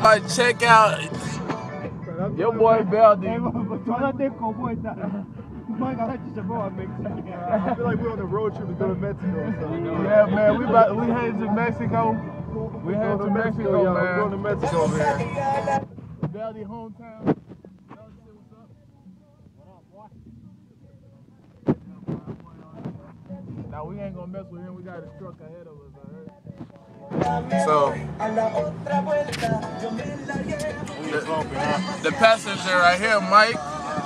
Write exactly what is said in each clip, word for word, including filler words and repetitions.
Check out your boy Baldi. I feel like we're on a road trip to go to Mexico. So. Yeah, man, we about, we headed to Mexico. We headed to Mexico, Mexico man. We're going to Mexico over here. Baldi hometown. Now we ain't gonna mess with him. We got a truck ahead of us. So the, the passenger right here, Mike.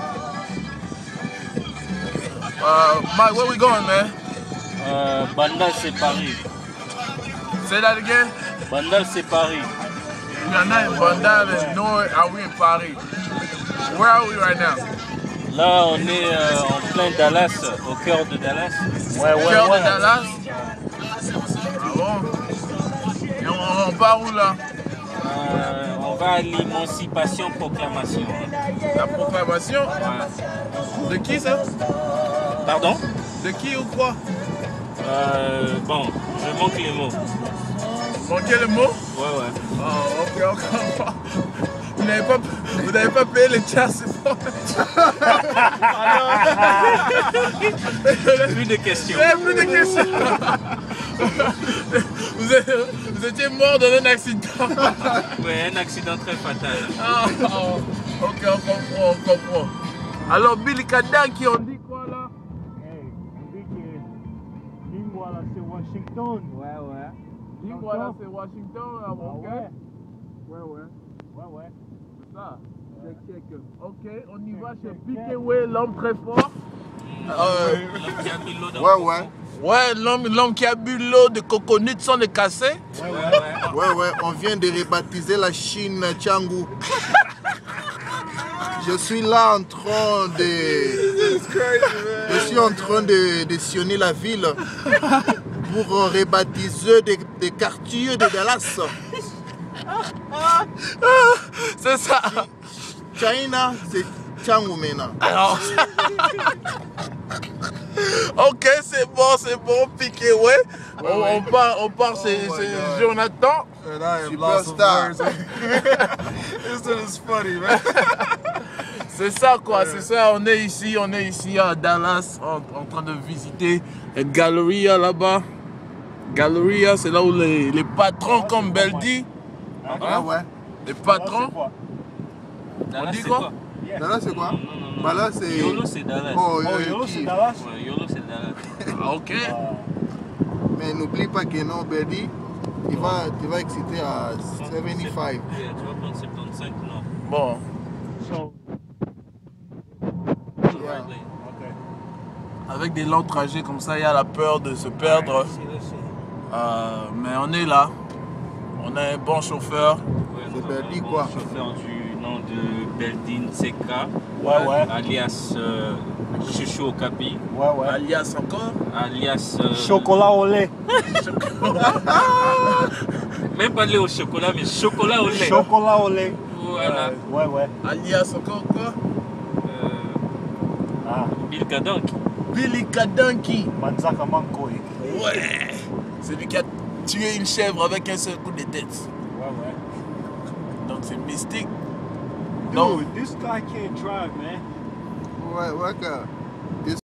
Uh, Mike, where we going, man? Uh, Bandal, c'est Paris. Say that again. Bandal, c'est Paris. We are not in Bandal, and nor are we in Paris. Where are we right now? Là, on est euh, en plein Dallas, au cœur de Dallas. Ouais, ouais, au cœur ouais. de Dallas. Ah bon? Et on, on part où là? euh, On va à l'émancipation proclamation. La proclamation? Ouais. De qui ça? Pardon? De qui ou quoi? euh, Bon, je manque les mots. Manquez les mots? Ouais, ouais. Oh, ok, encore. Vous n'avez pas, vous n'avez pas payé les chasses, c'est bon. Plus de questions. Plus de questions. Vous, êtes, vous étiez mort dans un accident. Oui, un accident très fatal. Ah, oh, ok, on comprend, on comprend. Alors, Billy Kadanki, on dit quoi là? Hey, on dit que Lingua là c'est Washington. Ouais, ouais. Lingua là c'est Washington, là, mon ah, gars. Ouais, ouais. Ouais, ouais. C'est ça. Check, check. Ok, on y va chez Pikeway, l'homme très fort. Euh, L'homme qui a mis l'eau dans Ouais, le ouais. Ouais, l'homme qui a bu l'eau de coconut sans le casser. Ouais, ouais, ouais. Ouais, ouais, on vient de rebaptiser la Chine Changu. Je suis là en train de... Je suis en train de, de sillonner la ville pour rebaptiser des, des quartiers de Dallas. C'est ça. China, c'est Changu maintenant. Alors... Ok, c'est bon, c'est bon, piqué, ouais. On, ouais. on part, on part, oh c'est Jonathan. Superstar. This is funny, man. C'est ça, quoi, c'est ça. On est ici, on est ici à Dallas, en, en train de visiter une Galleria là-bas. Galleria, c'est là où les, les patrons, comme Baldi. Ah ouais. Les patrons. Dallas, on dit quoi? Dallas, c'est quoi? Bah là, c'est... Yolo, c'est Dallas. Oh, oh Yolo, c'est Dallas? Ouais, Yolo, c'est Dallas. Ah, ok. Mais n'oublie pas que non, Baldi, il va, il va exciter à soixante-quinze. Tu vas prendre soixante-quinze, non. Bon. So, Yeah. okay. Avec des longs trajets comme ça, il y a la peur de se perdre. Euh, mais on est là. On est un bon chauffeur. C'est Baldi quoi? Chauffeur du nom de Beldin Seka. Ouais, ouais. Alias euh, Chouchou Okapi. Ouais, ouais. Alias encore. Alias... Euh, chocolat au lait. Même pas lait au chocolat, mais chocolat au lait. Chocolat au lait. Voilà. Ouais, ouais. Alias encore quoi? Euh, Ah. Bill Kadanki. Billy Kadanki. Manzaka Mankoe. Ouais. C'est lui qui a tué une chèvre avec un seul coup de tête. Ouais, ouais. Donc c'est mystique. Dude, Donc, this guy can't drive, man. Ouais, ouais, gars.